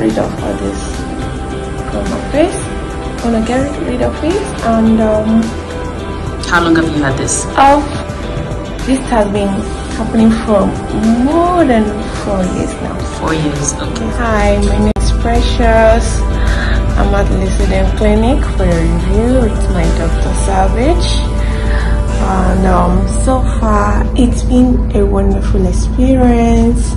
rid of all this from my face. I want to get rid of it. And how long have you had this? This has been happening for more than 4 years now. 4 years, okay. Hi, my name is Precious. I'm at Laserderm Clinic for a review with my Dr. Savage. And so far, it's been a wonderful experience.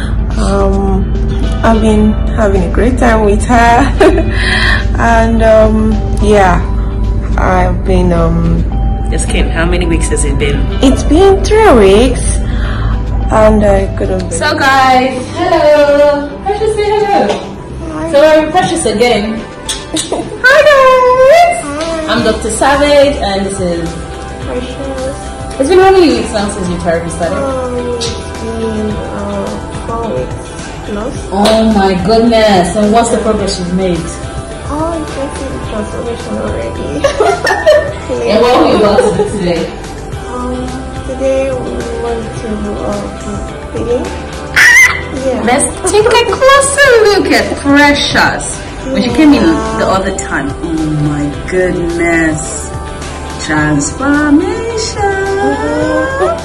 I've been having a great time with her. And yeah, I've been Just Kim, how many weeks has it been? It's been 3 weeks, and I couldn't. So guys, hello. Precious, say hello. Hi. So I'm Precious again. Hi guys. Hi. I'm Dr. Savage, and this is Precious. It's been how many weeks now since your therapy started? It's been 4 weeks plus. Oh my goodness! And what's the progress you've made? Oh, you can see the transformation already. And what will you want to do today? Today we want to do peeling. Yeah. Let's take a closer look at Precious. When she came in the other time, oh my goodness, transformation.